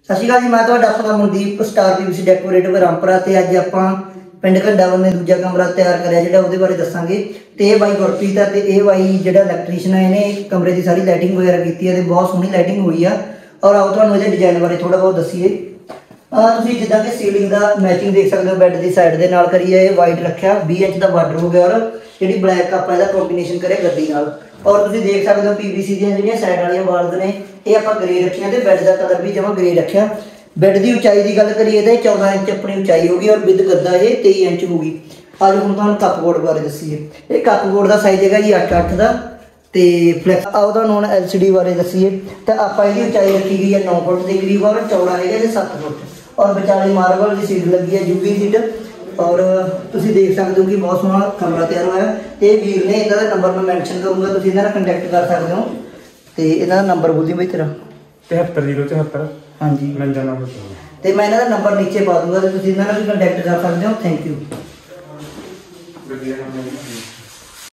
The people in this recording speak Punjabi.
ਸਤਿ ਸ਼੍ਰੀ ਅਕਾਲ ਜੀ, मैं ਤੁਹਾਡਾ ਆਪਣਾ Mandeep star PVC decorative Rampura ਤੇ ਅੱਜ ਆਪਾਂ ਪਿੰਡ ਘੰਡਾਵਰ ਨੇ ਦੂਜਾ ਕਮਰਾ ਤਿਆਰ ਕਰਿਆ ਜਿਹੜਾ ਉਹਦੇ ਬਾਰੇ ਦੱਸਾਂਗੇ। ਤੇ ਇਹ ਬਾਈ ਗੁਰਪ੍ਰੀਤ ਆ ਤੇ ਇਹ ਬਾਈ ਜਿਹੜਾ ਇਲੈਕਟ੍ਰੀਸ਼ੀਅਨ ਆ ਇਹਨੇ ਕਮਰੇ ਦੀ ਸਾਰੀ ਲਾਈਟਿੰਗ ਵਗੈਰਾ ਕੀਤੀ ਹੈ ਤੇ ਬਹੁਤ ਸੋਹਣੀ ਲਾਈਟਿੰਗ ਹੋਈ ਆ। ਔਰ ਆਓ ਤੁਹਾਨੂੰ ਇਹਦੇ ਡਿਜ਼ਾਈਨ ਬਾਰੇ ਥੋੜਾ ਬਹੁਤ ਦੱਸੀਏ। ਤੁਸੀਂ ਜਿੱਦਾਂ ਕਿ ਸੀਲਿੰਗ ਦਾ ਮੈਚਿੰਗ ਦੇਖ ਸਕਦੇ ਹੋ, ਬੈੱਡ ਦੀ ਸਾਈਡ ਦੇ ਨਾਲ ਕਰੀ ਹੈ, ਇਹ ਵਾਈਟ ਰੱਖਿਆ, 20 ਇੰਚ ਦਾ ਬਾਰਡਰ ਹੋ ਗਿਆ ਔਰ ਜਿਹੜੀ ਬਲੈਕ ਆਪਾਂ ਇਹਦਾ ਕੰਬੀਨੇਸ਼ਨ ਕਰਿਆ ਗੱਦੀ ਨਾਲ। और तुसीं देख सकते हो पीवीसी ਦੀਆਂ ਜਿਹੜੀਆਂ ਸਾਈਡ ਵਾਲੀਆਂ ਵਾਲਸ ਨੇ ਇਹ ਆਪਾਂ ਗ੍ਰੇ ਰੱਖੀਆਂ ਤੇ ਬੈੱਡ ਦਾ ਕਲਰ ਵੀ ਜਮਾ ਗ੍ਰੇ ਰੱਖਿਆ। ਬੈੱਡ ਦੀ ਉਚਾਈ ਦੀ ਗੱਲ ਕਰੀਏ ਤਾਂ 14 ਇੰਚ ਆਪਣੀ ਉਚਾਈ ਹੋਗੀ ਔਰ ਵਿਦ ਗੱਦਾ ਇਹ 23 ਇੰਚ ਹੋਗੀ। ਅੱਜ ਹੁਣ ਤੁਹਾਨੂੰ ਕੱਪਬੋਰਡ ਬਾਰੇ ਦੱਸੀਏ। ਇਹ ਕੱਪਬੋਰਡ ਦਾ ਸਾਈਜ਼ ਹੈਗਾ ਜੀ 8-8 ਦਾ ਤੇ ਫਲੈਕਸ। ਆਓ ਤੁਹਾਨੂੰ ਹੁਣ LCD ਬਾਰੇ ਦੱਸੀਏ ਤਾਂ ਆਪਾਂ ਇਹਦੀ ਉਚਾਈ ਰੱਖੀ ਗਈ ਹੈ 9 ਫੁੱਟ ਦੇ ਕਰੀਬ ਔਰ ਚੌੜਾ ਹੈਗਾ ਜੀ 7 ਫੁੱਟ ਔਰ ਵਿਚਾਲੇ ਮਾਰਬਲ ਦੀ ਸੀਟ ਲੱਗੀ ਹੈ UV ਸੀਟ। और तुम देख सकते हो कि बहुत सोहना कमरा तैयार होया। ये वीर ने इन्हों का नंबर मैं मैंशन करूँगा, तुम इन्होंने कंटैक्ट कर सकते हो। तो इन्हों का नंबर बोली बई तेरा 7307। हाँ जी, तो मैं इन्हों का नंबर नीचे पा दूँगा, तो तुम इन्होंने भी कंटैक्ट कर सकते हो। Thank you.